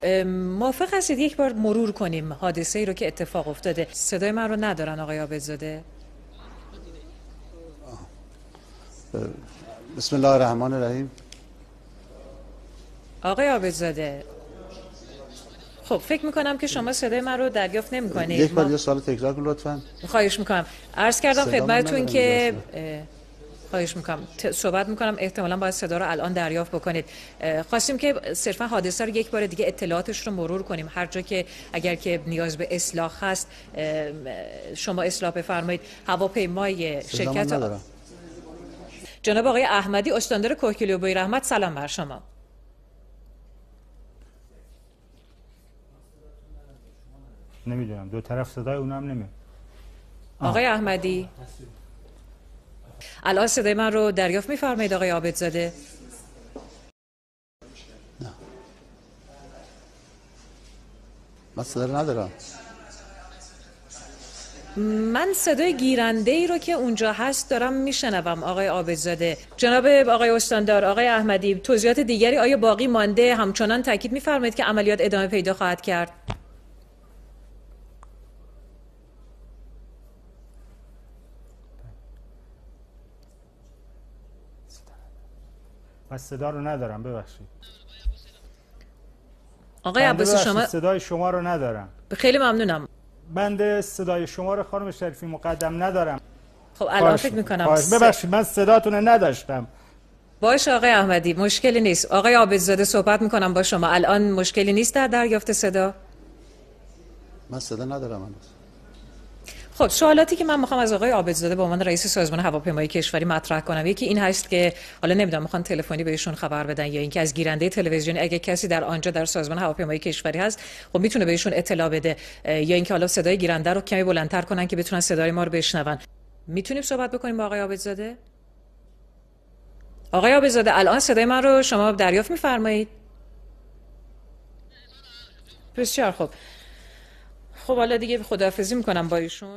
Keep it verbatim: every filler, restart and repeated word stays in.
موافق هستید یک بار مرور کنیم حادثه ای رو که اتفاق افتاده؟ صدای من رو ندارن آقای عابدزاده؟ بسم الله الرحمن الرحیم. آقای عابدزاده خب فکر میکنم که شما صدای من رو دریافت نمی‌کنید. یک بار یه سوال تکرار کن لطفاً. خواهش میکنم. عرض کردم خدمتتون که خواهش میکنم صحبت میکنم، احتمالاً باید صدا رو الان دریافت بکنید. خواستیم که صرفا حادثه رو یک بار دیگه اطلاعاتش رو مرور کنیم، هر جا که اگر که نیاز به اصلاح هست شما اصلاح بفرمایید. هواپیمای شرکت آ... جناب آقای احمدی استاندار کوهگیلوی بوی رحمت، سلام بر شما. نمیدونم دو طرف صدای اونم نمیاد. آقای احمدی الان صدای من رو دریافت می‌فرمایید آقای عابدزاده؟ نه من صدا رو ندارم. من صدای گیرنده ای رو که اونجا هست دارم میشنوم آقای عابدزاده. جناب آقای استاندار، آقای احمدی، توضیحات دیگری آیا باقی مانده؟ همچنان تاکید می‌فرمایید که عملیات ادامه پیدا خواهد کرد؟ من صدا رو ندارم، ببخشید. آقای عباسی شما صدای شما رو ندارم. خیلی ممنونم. بنده صدای شما رو خانم شریفی مقدم ندارم. خب الان فکر میکنم ببخشید من صداتون رو نداشتم. باشه آقای احمدی مشکلی نیست. آقای عابدزاده صحبت میکنم با شما. الان مشکلی نیست در دریافت صدا؟ من صدا ندارم هنوز. خب سوالاتی که من میخوام از آقای عابدزاده به عنوان رئیس سازمان هواپیمایی کشوری مطرح کنم، یکی این هست که حالا نمیدونم میخوان تلفنی بهشون خبر بدن یا اینکه از گیرنده تلویزیونی اگه کسی در آنجا در سازمان هواپیمایی کشوری هست خب میتونه بهشون اطلاع بده، یا اینکه حالا صدای گیرنده رو کمی بلندتر کنن که بتونن صدای ما رو بشنون. میتونیم صحبت بکنیم با آقای عابدزاده؟ آقای عابدزاده الان صدای من رو شما دریافت میفرمایید؟ بسیار خوب. خب حالا دیگه خداحافظی میکنم با ایشون.